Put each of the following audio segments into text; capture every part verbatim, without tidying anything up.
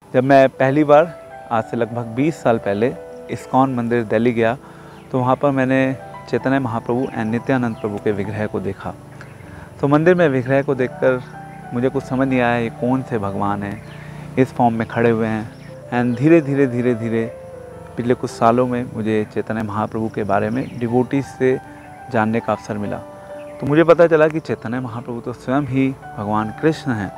जब मैं पहली बार आज से लगभग बीस साल पहले इस्कॉन मंदिर दिल्ली गया तो वहाँ पर मैंने चैतन्य महाप्रभु एंड नित्यानंद प्रभु के विग्रह को देखा। तो मंदिर में विग्रह को देखकर मुझे कुछ समझ नहीं आया ये कौन से भगवान हैं, इस फॉर्म में खड़े हुए हैं। एंड धीरे धीरे धीरे धीरे पिछले कुछ सालों में मुझे चैतन्य महाप्रभु के बारे में डिवोटीज से जानने का अवसर मिला। तो मुझे पता चला कि चैतन्य महाप्रभु तो स्वयं ही भगवान कृष्ण हैं।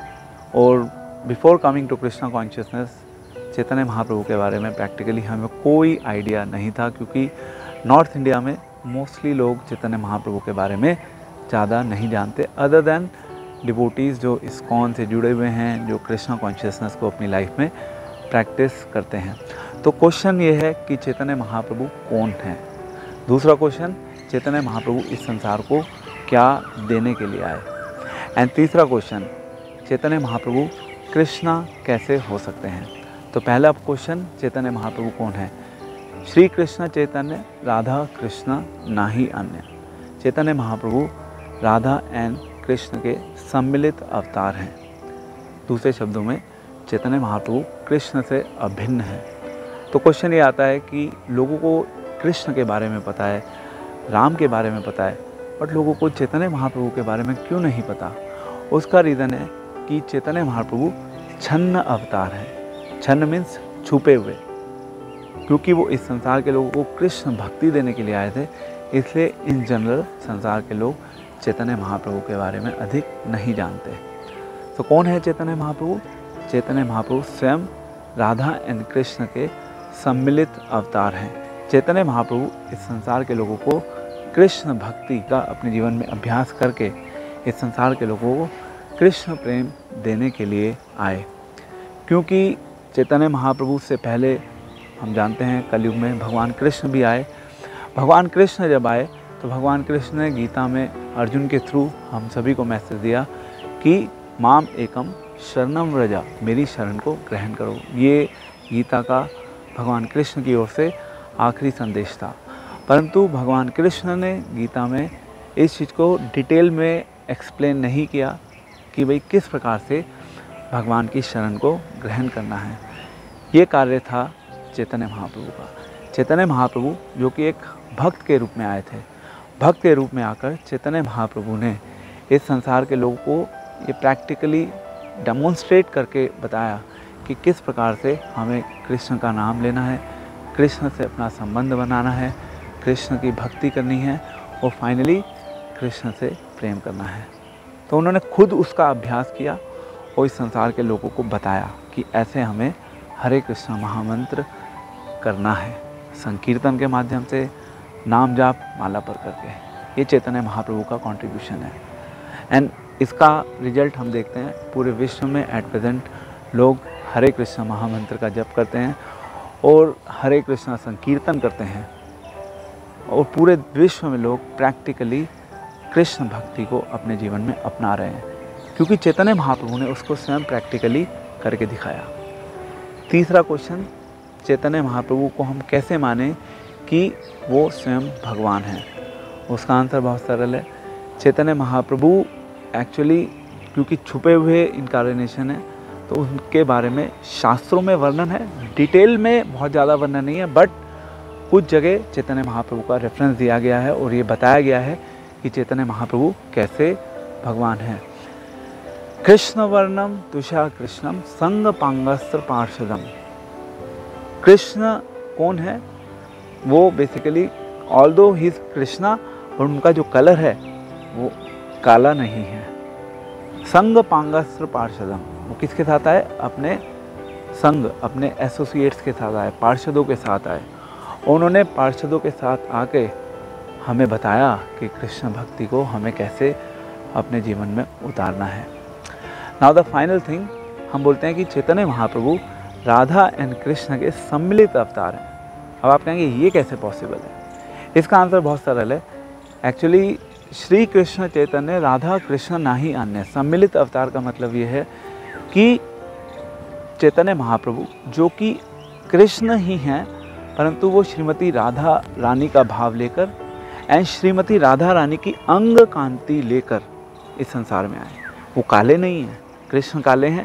और before coming to Krishna consciousness Chaitanya Mahaprabhu के बारे में प्रैक्टिकली हमें कोई आइडिया नहीं था, क्योंकि नॉर्थ इंडिया में मोस्टली लोग चैतन्य महाप्रभु के बारे में ज़्यादा नहीं जानते, अदर दैन डिवोटीज़ जो इस्कॉन से जुड़े हुए हैं, जो कृष्णा कॉन्शियसनेस को अपनी लाइफ में प्रैक्टिस करते हैं। तो क्वेश्चन ये है कि चैतन्य महाप्रभु कौन हैं। दूसरा क्वेश्चन, चैतन्य महाप्रभु इस संसार को क्या देने के लिए आए। एंड तीसरा क्वेश्चन, चैतन्य महाप्रभु कृष्णा कैसे हो सकते हैं। तो पहला क्वेश्चन, चैतन्य महाप्रभु कौन है। श्री कृष्ण चैतन्य राधा कृष्ण ना ही अन्य। चैतन्य महाप्रभु राधा एंड कृष्ण के सम्मिलित अवतार हैं। दूसरे शब्दों में चैतन्य महाप्रभु कृष्ण से अभिन्न है। तो क्वेश्चन ये आता है कि लोगों को कृष्ण के बारे में पता है, राम के बारे में पता है, बट लोगों को चैतन्य महाप्रभु के बारे में क्यों नहीं पता। उसका रीज़न है कि चैतन्य महाप्रभु छन्न अवतार हैं। छन्न मीन्स छुपे हुए, क्योंकि वो इस संसार के लोगों को कृष्ण भक्ति देने के लिए आए थे, इसलिए इन जनरल संसार के लोग चैतन्य महाप्रभु के बारे में अधिक नहीं जानते। तो कौन है चैतन्य महाप्रभु। चैतन्य महाप्रभु स्वयं राधा एंड कृष्ण के सम्मिलित अवतार हैं। चैतन्य महाप्रभु इस संसार के लोगों को कृष्ण भक्ति का अपने जीवन में अभ्यास करके इस संसार के लोगों को कृष्ण प्रेम देने के लिए आए। क्योंकि चैतन्य महाप्रभु से पहले हम जानते हैं कलयुग में भगवान कृष्ण भी आए। भगवान कृष्ण जब आए तो भगवान कृष्ण ने गीता में अर्जुन के थ्रू हम सभी को मैसेज दिया कि माम एकम शरणम व्रजा, मेरी शरण को ग्रहण करो। ये गीता का भगवान कृष्ण की ओर से आखिरी संदेश था। परंतु भगवान कृष्ण ने गीता में इस चीज़ को डिटेल में एक्सप्लेन नहीं किया कि भाई किस प्रकार से भगवान की शरण को ग्रहण करना है। ये कार्य था चैतन्य महाप्रभु का। चैतन्य महाप्रभु जो कि एक भक्त के रूप में आए थे, भक्त के रूप में आकर चैतन्य महाप्रभु ने इस संसार के लोगों को ये प्रैक्टिकली डेमोन्स्ट्रेट करके बताया कि किस प्रकार से हमें कृष्ण का नाम लेना है, कृष्ण से अपना संबंध बनाना है, कृष्ण की भक्ति करनी है और फाइनली कृष्ण से प्रेम करना है। तो उन्होंने खुद उसका अभ्यास किया और इस संसार के लोगों को बताया कि ऐसे हमें हरे कृष्ण महामंत्र करना है, संकीर्तन के माध्यम से, नाम जाप माला पर करके। ये चैतन्य महाप्रभु का कंट्रीब्यूशन है। एंड इसका रिजल्ट हम देखते हैं पूरे विश्व में एट प्रेजेंट लोग हरे कृष्ण महामंत्र का जप करते हैं और हरे कृष्ण संकीर्तन करते हैं और पूरे विश्व में लोग प्रैक्टिकली कृष्ण भक्ति को अपने जीवन में अपना रहे हैं, क्योंकि चैतन्य महाप्रभु ने उसको स्वयं प्रैक्टिकली करके दिखाया। तीसरा क्वेश्चन, चैतन्य महाप्रभु को हम कैसे माने कि वो स्वयं भगवान हैं। उसका आंसर बहुत सरल है। चैतन्य महाप्रभु एक्चुअली क्योंकि छुपे हुए इनकार्नेशन है तो उनके बारे में शास्त्रों में वर्णन है, डिटेल में बहुत ज़्यादा वर्णन नहीं है, बट कुछ जगह चैतन्य महाप्रभु का रेफरेंस दिया गया है और ये बताया गया है कि चैतन्य महाप्रभु कैसे भगवान हैं। कृष्ण वर्णम तुषा कृष्णम संग पांगस्त्र पार्षदम। कृष्ण कौन है, वो basically although he is Krishna, और उनका जो कलर है वो काला नहीं है। संग पांगस्त्र पार्षदम, वो किसके साथ आए, अपने संग, अपने एसोसिएट्स के साथ आए, पार्षदों के साथ आए। उन्होंने पार्षदों के साथ आके हमें बताया कि कृष्ण भक्ति को हमें कैसे अपने जीवन में उतारना है। नाउ द फाइनल थिंग, हम बोलते हैं कि चैतन्य महाप्रभु राधा एंड कृष्ण के सम्मिलित अवतार हैं। अब आप कहेंगे ये कैसे पॉसिबल है। इसका आंसर बहुत सरल है। एक्चुअली श्री कृष्ण चैतन्य राधा कृष्ण ना ही अन्य। सम्मिलित अवतार का मतलब ये है कि चैतन्य महाप्रभु जो कि कृष्ण ही हैं, परंतु वो श्रीमती राधा रानी का भाव लेकर एंड श्रीमती राधा रानी की अंग कांति लेकर इस संसार में आए। वो काले नहीं हैं, कृष्ण काले हैं,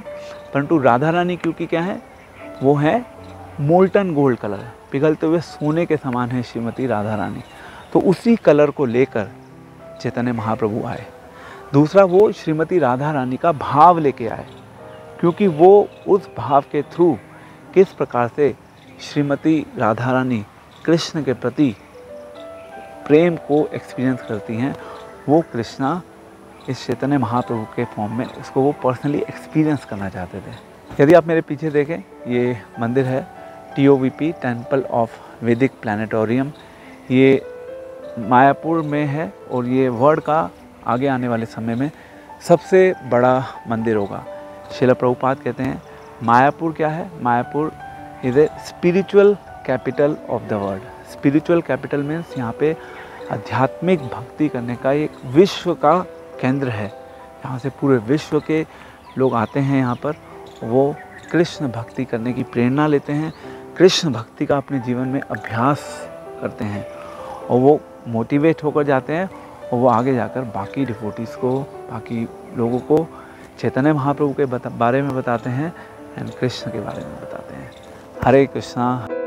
परंतु राधा रानी क्योंकि क्या है, वो है मोल्टन गोल्ड कलर, पिघलते हुए सोने के समान है श्रीमती राधा रानी। तो उसी कलर को लेकर चैतन्य महाप्रभु आए। दूसरा, वो श्रीमती राधा रानी का भाव लेके आए, क्योंकि वो उस भाव के थ्रू किस प्रकार से श्रीमती राधा रानी कृष्ण के प्रति प्रेम को एक्सपीरियंस करती हैं, वो कृष्णा इस चैतन्य महाप्रभु के फॉर्म में उसको वो पर्सनली एक्सपीरियंस करना चाहते थे। यदि आप मेरे पीछे देखें, ये मंदिर है T O V P, temple of Vedic planetarium. ये मायापुर में है और ये वर्ल्ड का आगे आने वाले समय में सबसे बड़ा मंदिर होगा। श्रील प्रभुपाद कहते हैं मायापुर क्या है, Mayapur is a spiritual capital of the world. Spiritual capital means यहाँ पे आध्यात्मिक भक्ति करने का एक विश्व का केंद्र है। यहाँ से पूरे विश्व के लोग आते हैं यहाँ पर, वो कृष्ण भक्ति करने की प्रेरणा लेते हैं, कृष्ण भक्ति का अपने जीवन में अभ्यास करते हैं और वो मोटिवेट होकर जाते हैं और वो आगे जाकर बाकी डिवोटीज़ को, बाकी लोगों को चैतन्य महाप्रभु के बता, बारे में बताते हैं एंड कृष्ण के बारे में बताते हैं। हरे कृष्णा।